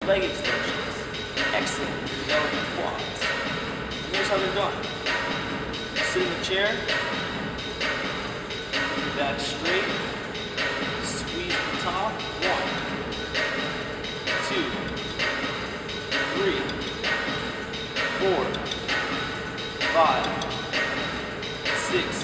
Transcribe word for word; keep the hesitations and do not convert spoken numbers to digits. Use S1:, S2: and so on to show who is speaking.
S1: Leg extensions. Excellent for developing quads. Here's how they're done. Sit in the chair, back straight, squeeze the top. One, two, three, four, five, six,